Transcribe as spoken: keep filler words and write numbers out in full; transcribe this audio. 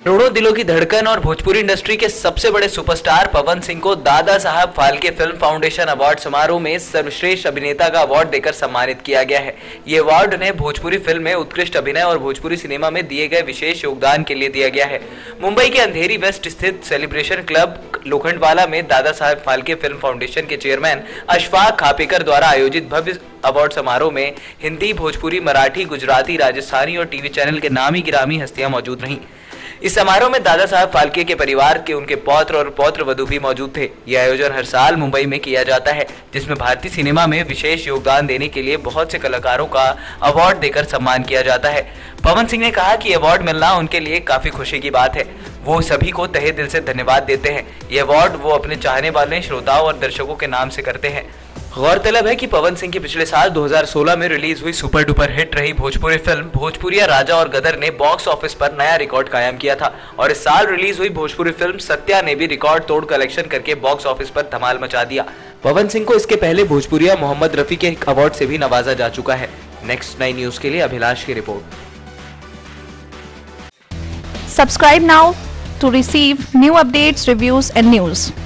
करोड़ों दिलों की धड़कन और भोजपुरी इंडस्ट्री के सबसे बड़े सुपरस्टार पवन सिंह को दादा Saheb Phalke film foundation award समारोह में सर्वश्रेष्ठ अभिनेता का अवार्ड देकर सम्मानित किया गया है। ये अवार्ड उन्हें भोजपुरी फिल्म में उत्कृष्ट अभिनय और भोजपुरी सिनेमा में दिए गए विशेष योगदान के लिए दिया गया है। मुंबई के अंधेरी वेस्ट स्थित सेलिब्रेशन क्लब लोखंडवाला में दादा साहब फाल्के फिल्म फाउंडेशन के चेयरमैन अशफाक खापेकर द्वारा आयोजित भव्य अवार्ड समारोह में हिंदी, भोजपुरी, मराठी, गुजराती, राजस्थानी और टीवी चैनल के नामी गिरामी हस्तियां मौजूद रहीं। इस समारोह में दादा साहब फाल्के के परिवार के उनके पौत्र और पौत्र वधू भी मौजूद थे। यह आयोजन हर साल मुंबई में किया जाता है, जिसमें भारतीय सिनेमा में विशेष योगदान देने के लिए बहुत से कलाकारों का अवार्ड देकर सम्मान किया जाता है। पवन सिंह ने कहा कि अवार्ड मिलना उनके लिए काफी खुशी की बात है। वो सभी को तहे दिल से धन्यवाद देते हैं। ये अवार्ड वो अपने चाहने वाले श्रोताओं और दर्शकों के नाम से करते हैं। गौरतलब है कि पवन सिंह की पिछले साल दो हज़ार सोलह में रिलीज हुई सुपर डुपर हिट रही भोजपुरी फिल्म भोजपुरिया राजा और गदर ने बॉक्स ऑफिस पर नया रिकॉर्ड कायम किया था और इस साल रिलीज हुई भोजपुरी फिल्म सत्या ने भी रिकॉर्ड तोड़ कलेक्शन करके बॉक्स ऑफिस पर धमाल मचा दिया। पवन सिंह को इसके पहले भोजपुरिया मोहम्मद रफी के अवार्ड से भी नवाजा जा चुका है। नेक्स्ट नाइन न्यूज के लिए अभिलाष की report. Subscribe now to receive new updates, reviews and news.